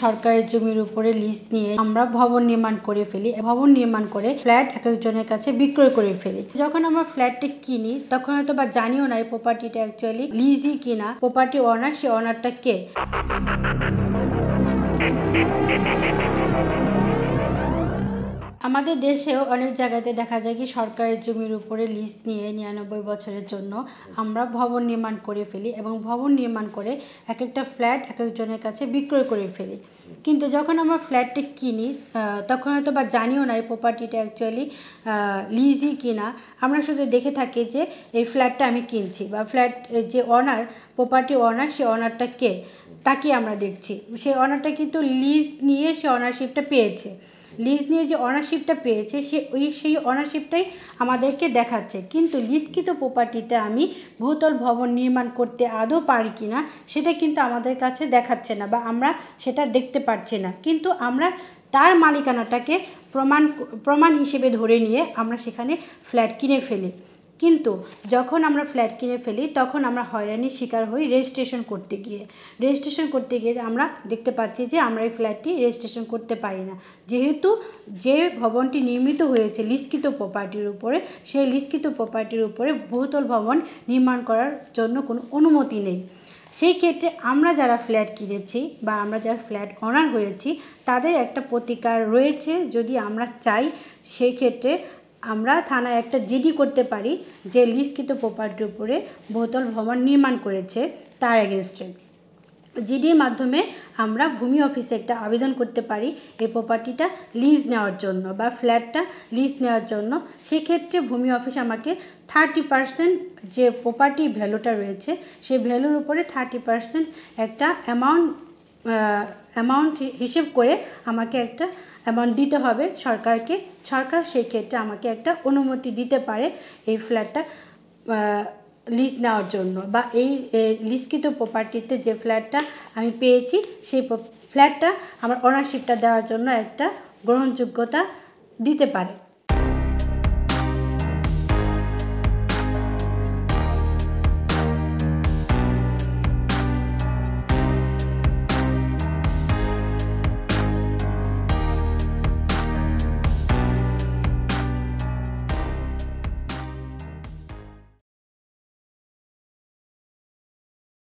সরকারের জমির উপরে লিজ নিয়ে আমরা ভবন নির্মাণ করে ফেলি। ভবন নির্মাণ করে ফ্ল্যাট এক একজনের কাছে বিক্রয় করে ফেলি। যখন আমরা ফ্ল্যাটটি কিনি তখন হয়তো বা জানিও না এই প্রপার্টিটা অ্যাকচুয়ালি লিজই কিনা, প্রপার্টি ওনার সে ওনারটা কে। আমাদের দেশেও অনেক জায়গাতে দেখা যায় কি সরকারের জমির উপরে লিজ নিয়ে 99 বছরের জন্য আমরা ভবন নির্মাণ করে ফেলি এবং ভবন নির্মাণ করে এক একটা ফ্ল্যাট এক একজনের কাছে বিক্রয় করে ফেলি। কিন্তু যখন আমরা ফ্ল্যাটটি কিনি তখন হয়তো বা জানিও না এই প্রপার্টিটা অ্যাকচুয়ালি লিজই কিনা। আমরা শুধু দেখে থাকি যে এই ফ্ল্যাটটা আমি কিনছি বা ফ্ল্যাট যে ওনার, প্রপার্টি ওনার, সে ওনারটা কে তাকে আমরা দেখছি। সেই ওনারটা কিন্তু লিজ নিয়ে সে ওনারশিপটা পেয়েছে। লিজ নিয়ে যে অনারশিপটা পেয়েছে সেই অনারশিপটাই আমাদেরকে দেখাচ্ছে। কিন্তু লিজকৃত প্রপার্টিতে আমি বহুতল ভবন নির্মাণ করতে আদৌ পারি কি না সেটা কিন্তু আমাদের কাছে দেখাচ্ছে না বা আমরা সেটা দেখতে পাচ্ছি না। কিন্তু আমরা তার মালিকানাটাকে প্রমাণ হিসেবে ধরে নিয়ে আমরা সেখানে ফ্ল্যাট কিনে ফেলি। কিন্তু যখন আমরা ফ্ল্যাট কিনে ফেলি তখন আমরা হয়রানির শিকার হই রেজিস্ট্রেশন করতে গিয়ে আমরা দেখতে পাচ্ছি যে আমরা এই ফ্ল্যাটটি রেজিস্ট্রেশন করতে পারি না, যেহেতু যে ভবনটি নির্মিত হয়েছে লিজকৃত প্রপার্টির উপরে, সেই লিজকৃত প্রপার্টির উপরে বহুতল ভবন নির্মাণ করার জন্য কোনো অনুমতি নেই। সেই ক্ষেত্রে আমরা যারা ফ্ল্যাট কিনেছি বা আমরা যারা ফ্ল্যাট ওনার হয়েছি তাদের একটা প্রতিকার রয়েছে। যদি আমরা চাই সেই ক্ষেত্রে আমরা থানায় একটা জিডি করতে পারি যে লিজকৃত প্রপার্টির উপরে বহুতল ভবন নির্মাণ করেছে তার এগেনস্টে। জিডির মাধ্যমে আমরা ভূমি অফিসে একটা আবেদন করতে পারি এই প্রপার্টিটা লিজ নেওয়ার জন্য বা ফ্ল্যাটটা লিজ নেওয়ার জন্য। সেক্ষেত্রে ভূমি অফিস আমাকে 30% যে প্রপার্টির ভ্যালুটা রয়েছে সেই ভ্যালুর উপরে 30% একটা অ্যামাউন্ট হিসেব করে আমাকে একটা অ্যামাউন্ট দিতে হবে সরকারকে। সরকার সেই ক্ষেত্রে আমাকে একটা অনুমতি দিতে পারে এই ফ্ল্যাটটা লিজ নেওয়ার জন্য বা এই লিজকৃত প্রপার্টিতে যে ফ্ল্যাটটা আমি পেয়েছি সেই ফ্ল্যাটটা আমার ওনারশিপটা দেওয়ার জন্য একটা গ্রহণযোগ্যতা দিতে পারে।